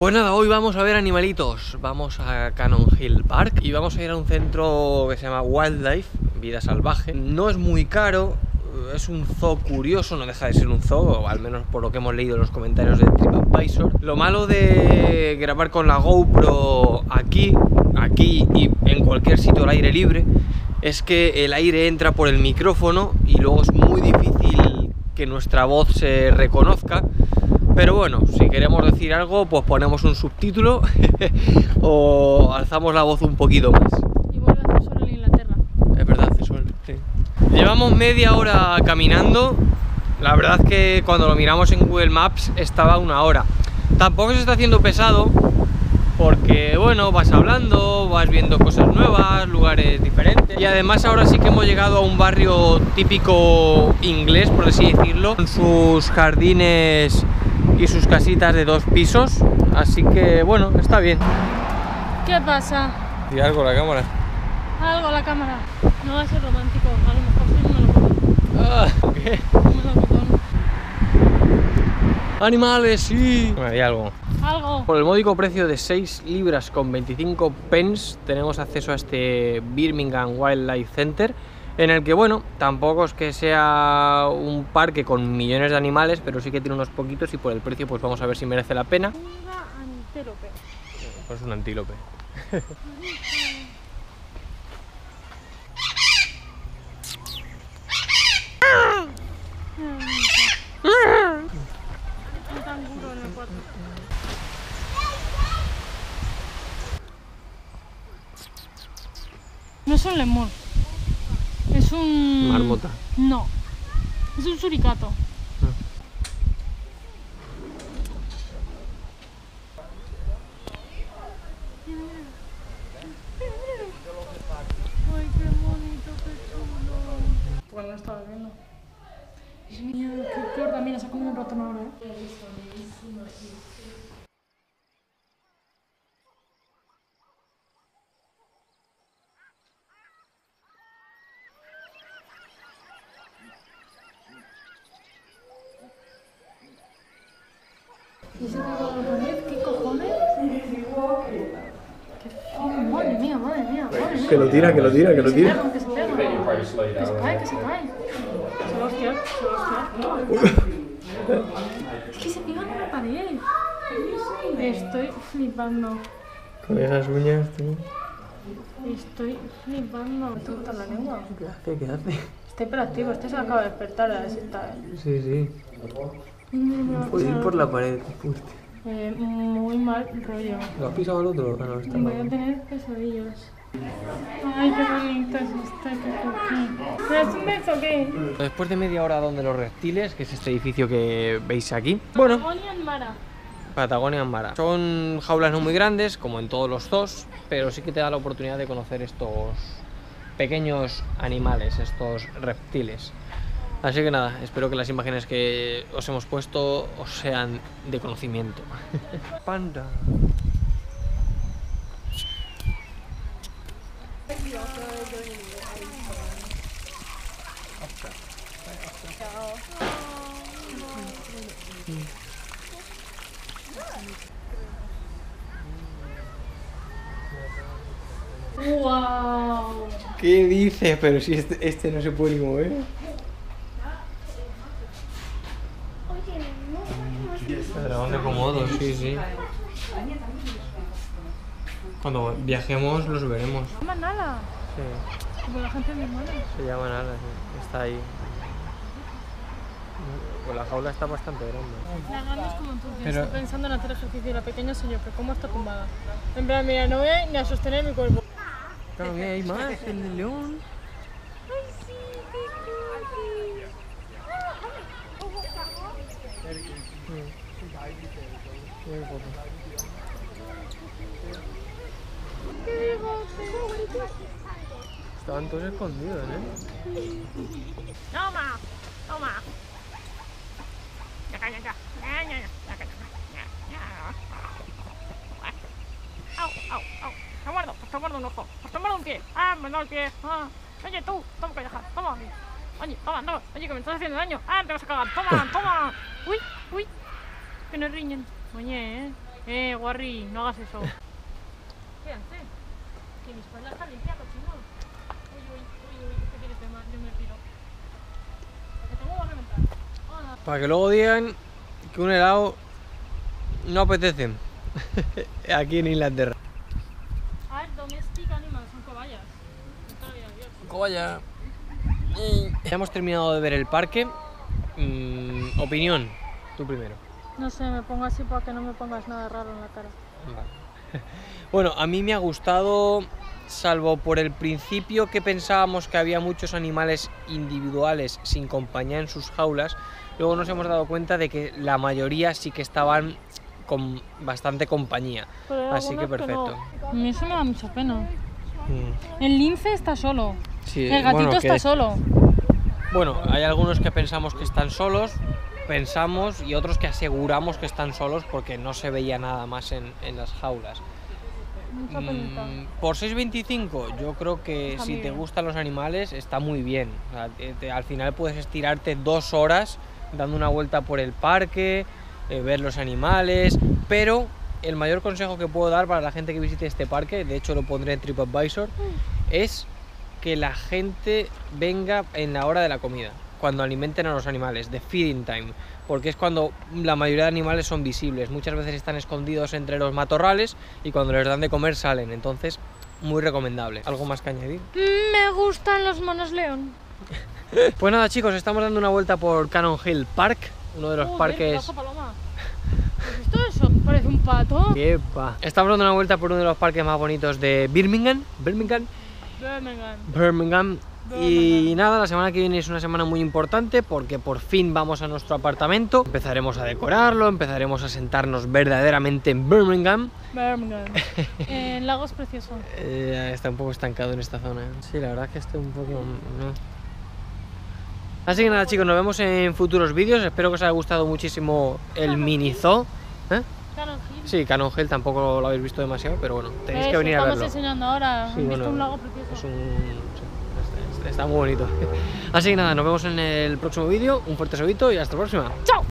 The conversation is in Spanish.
Pues nada, hoy vamos a ver animalitos. Vamos a Cannon Hill Park y vamos a ir a un centro que se llama Wildlife, vida salvaje. No es muy caro, es un zoo curioso, no deja de ser un zoo, o al menos por lo que hemos leído en los comentarios de TripAdvisor. Lo malo de grabar con la GoPro aquí y en cualquier sitio al aire libre es que el aire entra por el micrófono y luego es muy difícil que nuestra voz se reconozca. Pero bueno, si queremos decir algo, pues ponemos un subtítulo o alzamos la voz un poquito más. Y vuelve a hacer sol en Inglaterra. Es verdad, hace sol, sí. Llevamos media hora caminando. La verdad es que cuando lo miramos en Google Maps estaba 1 hora. Tampoco se está haciendo pesado porque, bueno, vas hablando, vas viendo cosas nuevas, lugares diferentes. Y además ahora sí que hemos llegado a un barrio típico inglés, por así decirlo, con sus jardines y sus casitas de 2 pisos, así que bueno, está bien. ¿Qué pasa? ¿Y algo la cámara? Algo la cámara. No va a ser romántico, a lo mejor soy un melocotón. Ah, ¿qué? Un melocotón. ¡Animales, sí! Bueno, hay algo. Algo. Por el módico precio de 6 libras con 25 pence tenemos acceso a este Birmingham Wildlife Center, en el que, bueno, tampoco es que sea un parque con millones de animales, pero sí que tiene unos poquitos y por el precio pues vamos a ver si merece la pena. Una antílope. Pues un antílope. Un canguro en el cuarto. No es un lemur. Es un... Marmota. No. Es un suricato. Ay, qué bonito, qué chulo. Bueno, lo estaba viendo. Dios mío, qué gorda. Mira, se ha comido un ratón ahora, ¿eh? ¿Y ese tipo de pared? ¿Qué cojones? ¡Qué fino! ¡Madre mía, madre mía! ¡Madre mía! Que lo tira, que lo tira, que lo tira. Que se pega, que se pega. Que se cae, que se cae. Se va a hostiar, se va a hostiar. Es que se pegan en la pared. Estoy flipando. Con esas uñas, tú. Estoy flipando. ¿Te gusta la lengua? ¿Qué hace? ¿Qué hace? Está hiperactivo, este se acaba de despertar a ver si está. Sí, sí. Puede ir por la pared, qué fuerte. Muy mal rollo. ¿Lo has pisado al otro? Ah, no, está Voy a mal. tener pesadillas. Ay, qué bonito es este, qué cookie. ¿Me das un beso o qué? Después de media hora donde los reptiles, que es este edificio que veis aquí. Bueno, Patagonia en Mara. Patagonia en Mara. Son jaulas no muy grandes, como en todos los zoos, pero sí que te da la oportunidad de conocer estos pequeños animales, estos reptiles. Así que nada, espero que las imágenes que os hemos puesto os sean de conocimiento. Panda. ¡Wow! ¿Qué dices? Pero si este no se puede ni mover. Dragón de Komodo, sí, sí. Cuando viajemos los veremos. ¿Se llama Nala? Sí, Como la gente de mi hermana. se llama Nala, sí. Está ahí. Pues la jaula está bastante grande. La grande es como tú, yo Pero- estoy pensando en hacer ejercicio y la pequeña soy yo, que como está tumbada. En plan, mira, no voy a ni a sostener mi cuerpo. Claro, mira, hay más, el de león. ¡Ay, sí! ¡Qué bigote! Estaban todos escondidos, ¿eh? ¡Toma! ¡Toma! ¡Au, au, au! ¡Te muerdo un ojo! ¡Te muerdo un pie! ¡Ah, me da el pie! ¡Ah! Oye, tú, toma colleja, toma. Oye, toma, no. Oye, que me estás haciendo daño. ¡Ah, te vas a cagar! ¡Toma, toma! ¡Uy, uy! Que no riñen. Oye, Guarri, no hagas eso. ¿Qué hace? Que mi espalda está limpia, cochino. Uy, ¿qué quieres de más? Yo me tiro. Porque tengo que reventar. Hola. Para que luego digan que un helado no apetece. Aquí en Inglaterra. A ver, domestic animals, son cobayas. Cobaya. Ya hemos terminado de ver el parque. Opinión, tú primero. No sé, me pongo así para que no me pongas nada raro en la cara. Vale. Bueno, a mí me ha gustado, salvo por el principio que pensábamos que había muchos animales individuales sin compañía en sus jaulas. Luego nos hemos dado cuenta de que la mayoría sí que estaban con bastante compañía. Así que perfecto. A mí eso me da mucha pena. El lince está solo. Sí, El gatito bueno, está solo. Bueno, hay algunos que pensamos que están solos, y otros que aseguramos que están solos porque no se veía nada más en las jaulas. Mucha penita. Por 6,25 yo creo que Está si muy te bien. gustan los animales está muy bien. O sea, al final puedes estirarte 2 horas dando una vuelta por el parque, ver los animales, pero el mayor consejo que puedo dar para la gente que visite este parque, de hecho lo pondré en TripAdvisor, es que la gente venga en la hora de la comida, cuando alimenten a los animales, de feeding time, porque es cuando la mayoría de animales son visibles. Muchas veces están escondidos entre los matorrales y cuando les dan de comer salen, entonces muy recomendable. ¿Algo más que añadir? Me gustan los monos león. Pues nada, chicos, estamos dando una vuelta por Cannon Hill Park, uno de los parques... Pedazo paloma. ¿Has visto eso? Parece un pato. ¡Epa! Estamos dando una vuelta por uno de los parques más bonitos de Birmingham. Birmingham. Y nada, la semana que viene es una semana muy importante porque por fin vamos a nuestro apartamento. Empezaremos a decorarlo, empezaremos a sentarnos verdaderamente en Birmingham. El lago es precioso. Está un poco estancado en esta zona. Sí, la verdad es que estoy un poco... no. Así que nada, chicos, nos vemos en futuros vídeos. Espero que os haya gustado muchísimo el mini zoo. Cannon Hill. Sí, Cannon Hill tampoco lo habéis visto demasiado, pero bueno, tenéis que venir a verlo. Estamos enseñando ahora. Sí, He bueno, visto un lago precioso. Es está muy bonito. Así que nada, nos vemos en el próximo vídeo. Un fuerte saludito y hasta la próxima. ¡Chao!